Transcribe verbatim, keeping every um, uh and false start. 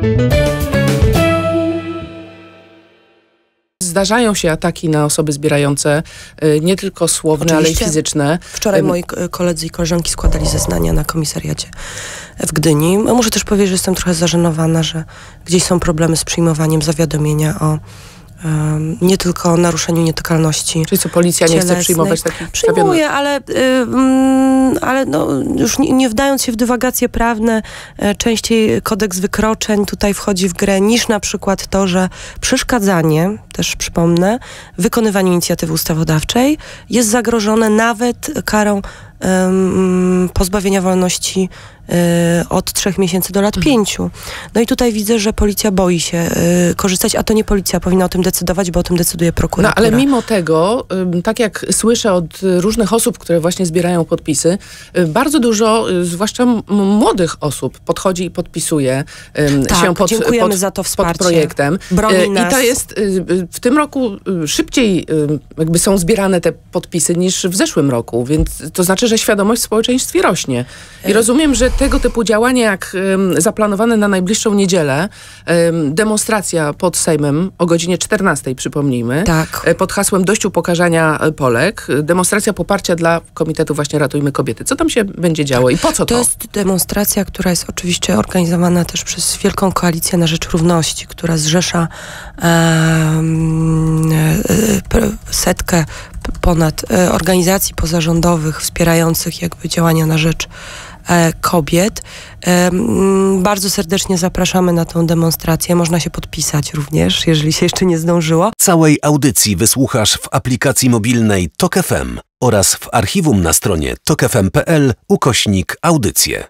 Zdarzają się ataki na osoby zbierające, nie tylko słowne, Oczywiście. ale i fizyczne. Wczoraj moi koledzy i koleżanki składali zeznania na komisariacie w Gdyni. Muszę też powiedzieć, że jestem trochę zażenowana, że gdzieś są problemy z przyjmowaniem zawiadomienia o um, nie tylko o naruszeniu nietykalności. Czyli co, policja nie cielesnej. chce przyjmować takich Przyjmuje, ale, yy, ale no, już nie, nie wdając się w dywagacje prawne, yy, częściej kodeks wykroczeń tutaj wchodzi w grę niż na przykład to, że przeszkadzanie, też przypomnę, wykonywaniu inicjatywy ustawodawczej jest zagrożone nawet karą Um, pozbawienia wolności y, od trzech miesięcy do lat pięciu. No i tutaj widzę, że policja boi się y, korzystać, a to nie policja powinna o tym decydować, bo o tym decyduje prokuratura. No ale mimo tego, y, tak jak słyszę od różnych osób, które właśnie zbierają podpisy, y, bardzo dużo, y, zwłaszcza m- młodych osób podchodzi i podpisuje y, tak, się pod, dziękujemy pod, za to wsparcie. pod projektem. Broni y, nas. I to jest y, y, w tym roku y, szybciej y, jakby są zbierane te podpisy niż w zeszłym roku, więc to znaczy, że świadomość w społeczeństwie rośnie. I rozumiem, że tego typu działania, jak um, zaplanowane na najbliższą niedzielę, um, demonstracja pod Sejmem o godzinie czternastej, przypomnijmy, Tak. pod hasłem dość upokarzania Polek, demonstracja poparcia dla Komitetu właśnie Ratujmy Kobiety. Co tam się będzie działo i po co to? To jest demonstracja, która jest oczywiście organizowana też przez Wielką Koalicję na Rzecz Równości, która zrzesza um, setkę ponad e, organizacji pozarządowych wspierających jakby działania na rzecz e, kobiet. E, m, bardzo serdecznie zapraszamy na tę demonstrację. Można się podpisać również, jeżeli się jeszcze nie zdążyło. Całej audycji wysłuchasz w aplikacji mobilnej Tok F M oraz w archiwum na stronie tok f m kropka p l ukośnik audycje.